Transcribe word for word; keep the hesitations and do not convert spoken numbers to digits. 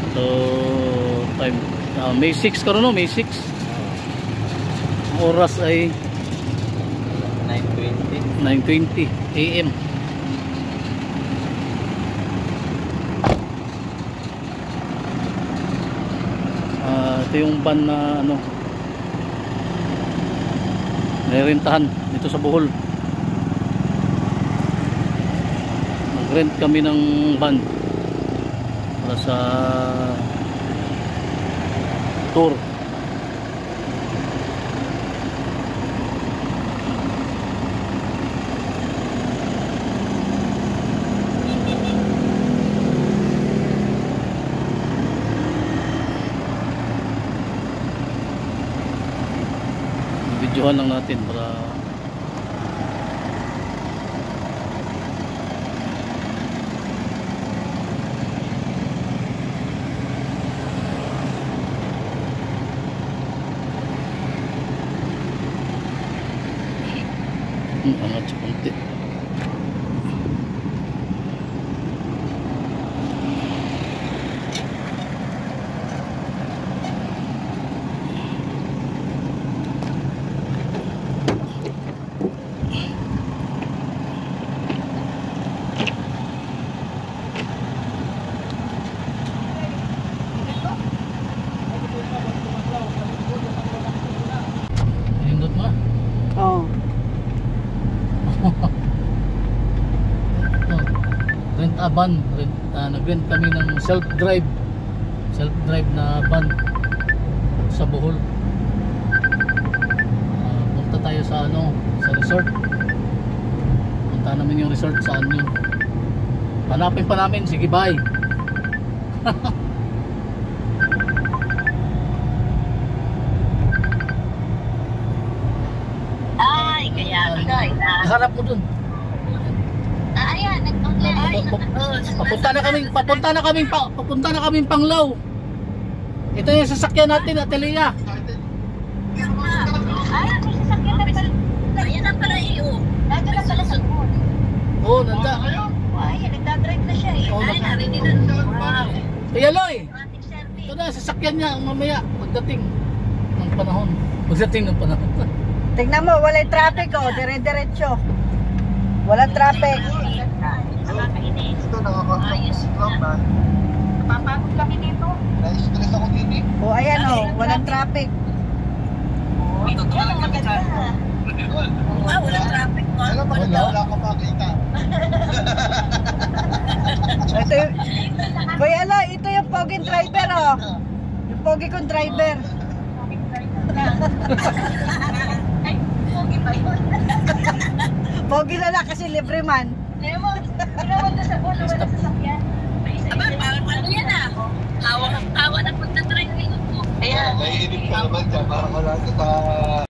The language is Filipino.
So time uh, May six karon no, May six. Ang oras ay nine twenty A M uh, ito yung van na ano nirentahan dito sa Bohol. Nag-rent kami ng van para sa tour. Videohan lang natin para hmm, angat sa konti. Oh. Rent a van, rent, uh, nag-rent kami ng self-drive self-drive na van sa Bohol. Uh, punta tayo sa ano, sa resort. Punta namin yung resort, saan yun. Hanapin pa namin, sige bye. Ay, kaya guys. Harap mo dun. Ah, ayan, nag-online. Papunta na kami, papunta na kami, papunta na kami Panglao. Ito yung sasakyan natin, Atelia. Ay, may sasakyan na pala. Ayan na pala iyo. Nandun na pala sa good. Oo, nanda. Ay, nagdadrive na siya eh. Oo, Ay, narinig na. Wow. Kaya Loy, Automatic service. ito na, sasakyan niya mamaya, pagdating ng panahon. Pagdating ng panahon. Tingnan mo, walay traffic oh, dire-diretso. Walang traffic. Nakakainis. Ito, nakaka-ayos lang na. Napapagod kami dito. Na-stress ako dito. Oh, ayan oh, walang traffic. Oh, ito lang maganda. Ah, walang traffic mo. Alam mo, Wala. wala ka makita. Ito yung, Kuya Lo, ito yung poging driver oh. Yung pogi kong driver. Ay, pogi ba yun? Pogi na lang kasi libre man. Lemon, pinawag na sa bono, wala sasakyan. Aba, parang ano yan ah. Hawak ang tawa na pagta-driving mo. Ayan. Naiinip ka naman dyan. Parang wala ka sa